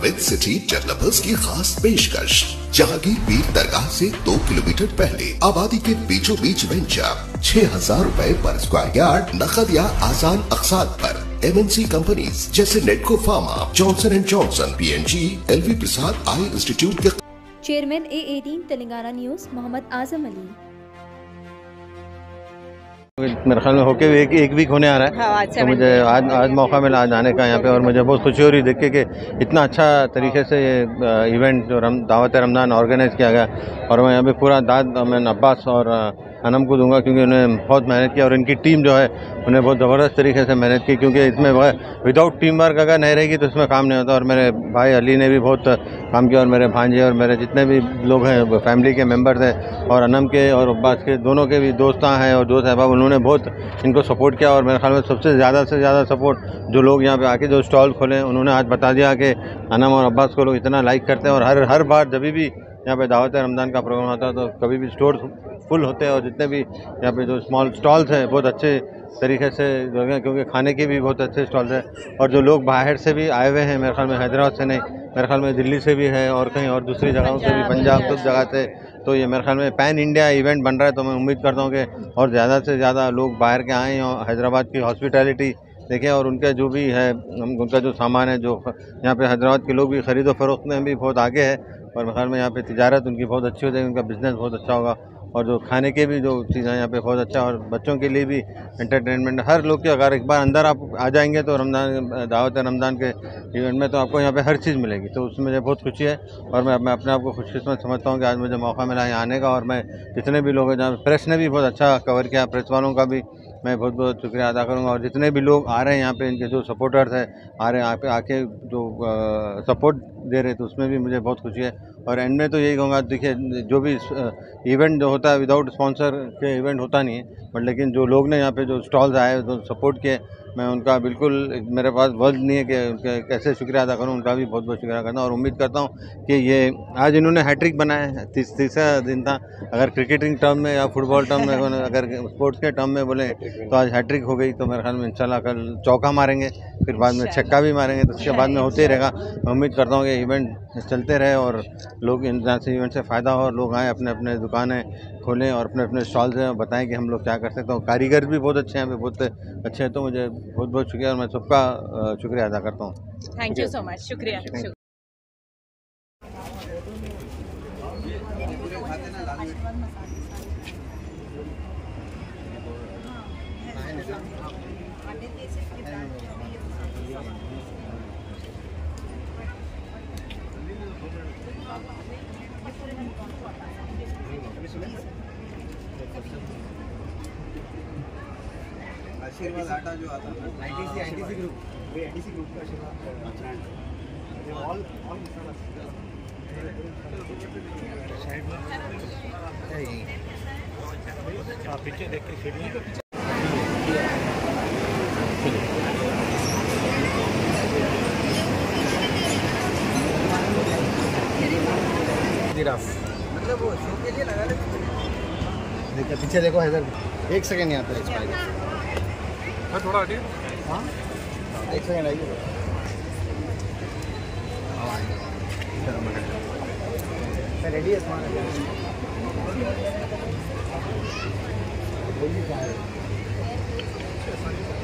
With city developers की खास पेशकश। जहांगीर पीर दरगाह से 2 किलोमीटर पहले आबादी के बीचों बीच वेंचर 6,000 रुपए पर स्क्वायर यार्ड नकद या आसान अकसाद पर। MNC कंपनीज जैसे Natco pharma, Johnson and Johnson, PNG, LV Prasad eye institute के chairman A18 Telangana news Mohammad Azam Ali. मेरे ख्याल में होके भी एक वीक होने आ रहा है। हाँ, तो मुझे आज मौका मिला आज आने का यहाँ पे, और मुझे बहुत खुशी हो रही देख के कि इतना अच्छा तरीके से ये इवेंट जो दावत रमज़ान ऑर्गेनाइज किया गया। और मैं यहाँ पे पूरा दाद मैं अब्बास और अनम को दूंगा, क्योंकि उन्होंने बहुत मेहनत की और इनकी टीम जो है उन्हें बहुत ज़बरदस्त तरीके से मेहनत की, क्योंकि इसमें विदाउट टीम वर्क अगर नहीं रहेगी तो इसमें काम नहीं होता। और मेरे भाई अली ने भी बहुत काम किया, और मेरे भांजे और मेरे जितने भी लोग हैं फैमिली के मेंबर्स हैं, और अनम के और अब्बास के दोनों के भी दोस्तां हैं और दोस्त अहबाब, उन्होंने बहुत इनको सपोर्ट किया। और मेरे ख्याल में सबसे ज़्यादा सपोर्ट जो लोग यहाँ पे आके जो स्टॉल खोले उन्होंने आज बता दिया कि अनम और अब्बास को लोग इतना लाइक करते हैं। और हर बार जब भी यहाँ पे दावत रमज़ान का प्रोग्राम होता है तो कभी भी स्टोर फुल होते हैं, और जितने भी यहाँ पे जो स्मॉल स्टॉल्स हैं बहुत अच्छे तरीके से जो है, क्योंकि खाने के भी बहुत अच्छे स्टॉल्स हैं। और जो लोग बाहर से भी आए हुए हैं, मेरे ख्याल में हैदराबाद से नहीं, मेरे ख्याल में दिल्ली से भी है और कहीं और दूसरी जगहों से भी, पंजाब सब जगह से। तो ये मेरे ख्याल में पैन इंडिया इवेंट बन रहा है। तो मैं उम्मीद करता हूँ कि और ज़्यादा से ज़्यादा लोग बाहर के आएँ और हैदराबाद की हॉस्पिटैलिटी देखें, और उनका जो भी है उनका जो सामान है जो यहाँ पे हैदराबाद के लोग भी ख़रीदो फरोख्त में भी बहुत आगे है। और मेरे ख्याल में यहाँ पे तिजारत उनकी बहुत अच्छी हो जाएगी, उनका बिज़नेस बहुत अच्छा होगा। और जो खाने के भी जो चीज़ें यहाँ पे बहुत अच्छा, और बच्चों के लिए भी एंटरटेनमेंट हर लोग के, अगर एक बार अंदर आप आ जाएंगे तो रमज़ान दावत रमज़ान के इवेंट में तो आपको यहाँ पे हर चीज़ मिलेगी। तो उसमें मुझे बहुत खुशी है, और मैं अपने आप को खुशकिस्मत समझता हूँ कि आज मुझे मौका मिला यहाँ आने का। और मैं जितने भी लोग हैं, जहाँ प्रेस ने भी बहुत अच्छा कवर किया, प्रेस वालों का भी मैं बहुत बहुत शुक्रिया अदा करूँगा। और जितने भी लोग आ रहे हैं यहाँ पे, इनके जो सपोर्टर्स हैं आ रहे हैं यहाँ पे आके जो सपोर्ट दे रहे, तो उसमें भी मुझे बहुत खुशी है। और एंड में तो यही कहूँगा, देखिए जो भी इवेंट जो होता है विदाउट स्पॉन्सर के इवेंट होता नहीं है, बट लेकिन जो लोग ने यहाँ पे जो स्टॉल्स आए जो सपोर्ट किए, मैं उनका बिल्कुल मेरे पास वर्ड नहीं है कि उनके कैसे शुक्रिया अदा करूँ। उनका भी बहुत बहुत शुक्रिया करता हूँ, और उम्मीद करता हूँ कि ये आज इन्होंने हैट्रिक बनाया है। तीसरा दिन था, अगर क्रिकेटिंग टर्म में या फुटबॉल टर्म में अगर स्पोर्ट्स के टर्म में बोले तो आज हैट्रिक हो गई। तो मेरे ख्याल में इंशाल्लाह कल चौका मारेंगे, फिर बाद में छक्का भी मारेंगे, तो उसके बाद में होते ही रहेगा। मैं उम्मीद करता हूँ कि इवेंट चलते रहे और लोग इन से इवेंट से फ़ायदा हो, और लोग आएँ अपने अपने दुकानें खोलें और अपने अपने स्टॉल से बताएं कि हम लोग क्या कर सकते हैं। कारीगर भी बहुत अच्छे हैं, यहाँ पे बहुत अच्छे हैं। तो मुझे बहुत बहुत शुक्रिया, और मैं सबका शुक्रिया अदा करता हूँ। थैंक यू सो मच, शुक्रिया। आशीर्वाद आटा जो आता है ITC ग्रुप का आशीर्वाद ऑल पीछे देख के मतलब वो शो के लिए लगा ले। देखिए पीछे देखो हैदर, 1 सेकंड यहाँ पे थोड़ा हटिए। हाँ 1 सेकंड आइए। रेडी है सामान।